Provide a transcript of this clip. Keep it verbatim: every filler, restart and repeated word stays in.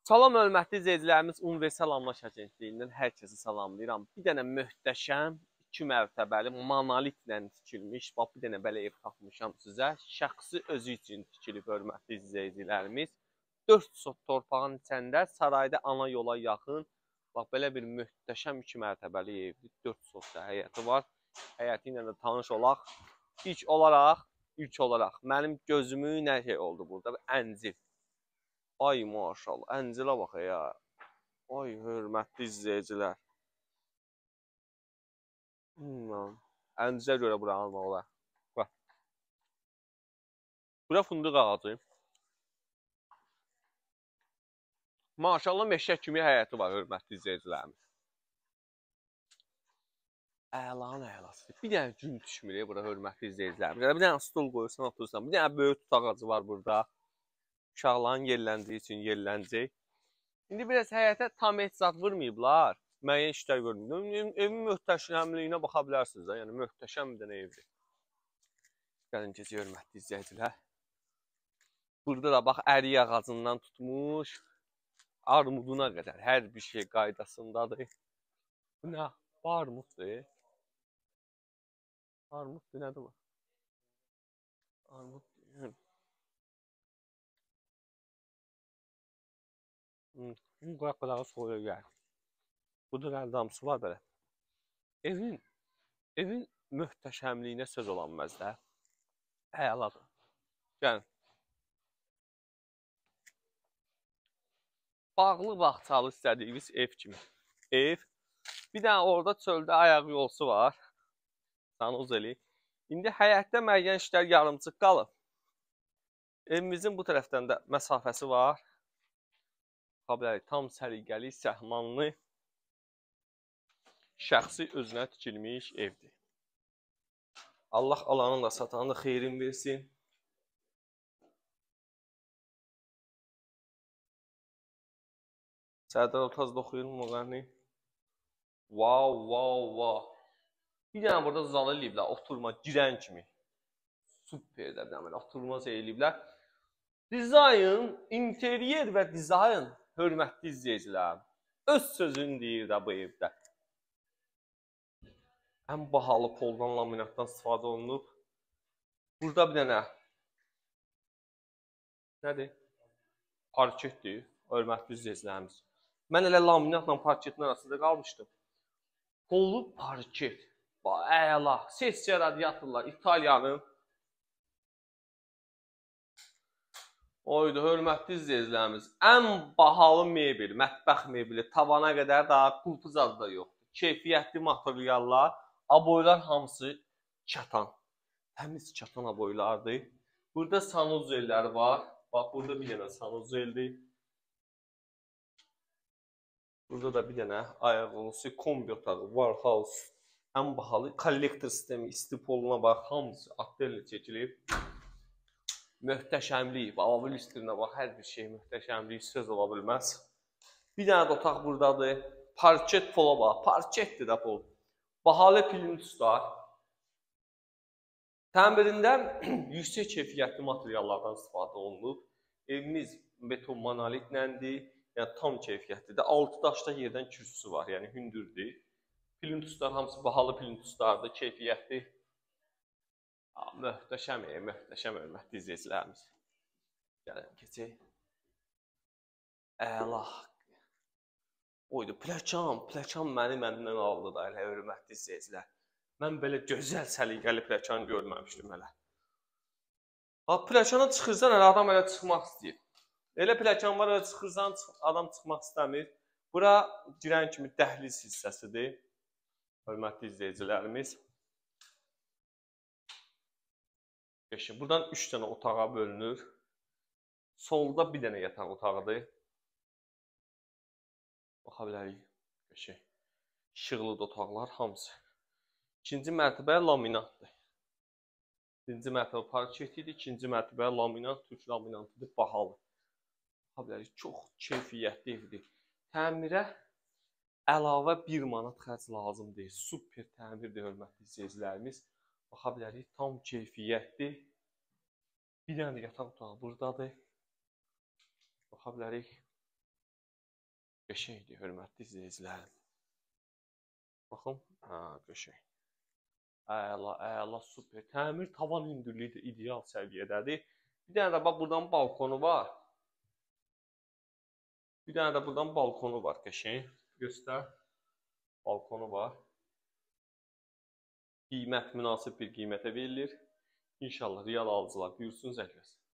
Salam hörmətli izləyicilərimiz, Universal Amlaş Agentliyindən hər kəsi salamlayıram. Bir dənə möhtəşəm, iki mərtəbəli, monolitlə tikilmiş, bax bir dənə belə ev tapmışam sizə. Şəxsi özü üçün tikilib hörmətli izləyicilərimiz. dörd sot torpağın içəndə, sarayda ana yola yaxın, bax belə bir möhtəşəm iki mərtəbəli evdir. dörd sotda həyəti var. Həyəti ilə də tanış olaq. İlk olaraq, ilk olaraq mənim gözümü nə şey oldu burada? Əncir. Ay maşallah, əncilə bax ya. Ay hörmətli izləyicilər. Hmm, əncirə görə bura almaq olar. Bax. Bura fındıq ağacı. Maşallah meşə kimi həyəti var hörmətli izləyicilərimiz. Əlanın əlası. Bir dənə gün düşmür bura hörmətli izləyicilərimiz. Bir dənə stol qoyursan, otursan. Bir dənə böyük tut ağacı var burada. Uşaqların yerləndiyi üçün yerləncək. İndi biraz həyətə tam heç zat vurmayıblar. Müəyyən işlər görmür. Evin möhtəşəmliyinə baxa bilərsiniz. Yəni möhtəşəm bir dənə evdir. Gəlin gecə hörmətli izləyicilər. Burada da bax ərik ağacından tutmuş armuduna qədər hər bir şey qaydasındadır. Bu nə? Bu armuddur. Armuddur, nədir bu? Armuddur. Hmm, qulaq qulağı soğuyor gəlir. Burada qəldamsı var belə. Evin, evin möhtəşəmliyinə söz olanməz də. Əladır. Gəlin. Bağlı bağçalı istədiyiniz ev kimi. Ev. Bir dənə orada çöldə ayaq yolsu var. Sanuz eli. İndi həyətdə müəyyən işlər yarımçıq qalıb. Evimizin bu tərəfdən də məsafəsi var. Tam səliqəli, səhmanlı, şəxsi özünə tikilmiş evdir. Allah alanın da satanın da xeyrin versin. Sərdar Ortazda oxuyur mu müğənni? Wow, wow, wow. Bir dənə burada zal eləyiblər, oturma, girən kimi. Super də bir oturma eləyiblər. Dizayn, interyer və dizayn, hörmətli izləyicilər, öz sözünü deyir də bu evdə. Ən bahalı poldan, laminatdan istifadə olunub. Burada bir dənə nədir? Parketdir, hörmətli izləyicilərimiz. Mən elə laminatla parketin arasında qalmışdım. Polu parket, əla, sessiya radiatorlar, İtaliyanın. Oydu, hörmətli izləyicilərimiz, ən bahalı mebel, mətbəx mebeli, tavana qədər daha qulpu zadı da yoxdur. Keyfiyyətli materiallar, aboylar hamısı çatan. Təmiz çatan aboylardır. Burada sanuzellər var. Bax, burada bir dənə sanuzeldir. Burada da bir dənə ayaq olusu, kombi otağı, Warhouse. Ən bahalı kollektor sistemi, istipoluna bax, hamısı akterlə çəkilib. Möhtəşəmlik, avabil üstünə bax, hər bir şey möhtəşəmlik, söz ola bilməz. Bir dənə də otaq buradadır. Parket pola bax, parketdir də pol. Bahalı plintuslar. Təmirində yüksək keyfiyyətli materiallardan istifadə olunub. Evimiz beton monolitləndir, yəni tam keyfiyyətlidir. Altı daşda yerdən kürsüsü var, yəni hündürdür. Plintuslar hamısı bahalı plintuslardır, keyfiyyətli. Möhtəşəm, möhtəşəm hörmətli izləyicilərimiz. Gəlin, keçək. Əla. Oydu, pləkan, pləkan məni məndən aldı da, elə hörmətli izləyicilər. Mən belə gözəl, səliqəli pləkan görməmişdim hələ. Pləkana çıxırsan, adam elə çıxmaq istəyir. Elə pləkan var, elə çıxırsan, adam çıxmaq istəmir. Bura girən kimi dəhliz hissəsidir, hörmətli izləyicilərimiz. Buradan üç dənə otağa bölünür. Solda bir dənə yataq otağıdır. Baxa bilərik. İşıqlı otaqlar hamısı. İkinci mərtəbə laminatdır. Birinci mərtəbə parketidir. İkinci mərtəbə laminat, türk laminatıdır, bahalı. Baxa bilərik. Çox keyfiyyətli evdir. Təmirə əlavə bir manat xərc lazım deyil. Super təmirdir, hörmətli izləyicilərimiz. Baxa bilərik, tam keyfiyyətli. Bir dənə də yataq otağı buradadır. Baxa bilərik. Qəşəngdir, hörmətli izləyicilərim. Baxın, ha, qəşəng. Əla, əla, super. Təmir tavan hündürlüyü də ideal səviyyədədir. Bir dənə də bax buradan balkonu var. Bir dənə də buradan balkonu var, qəşəng. Göstər. Balkonu var. Qiymət münasib bir qiymətə verilir. İnşallah real alıcılar buyursun zəng eləsin.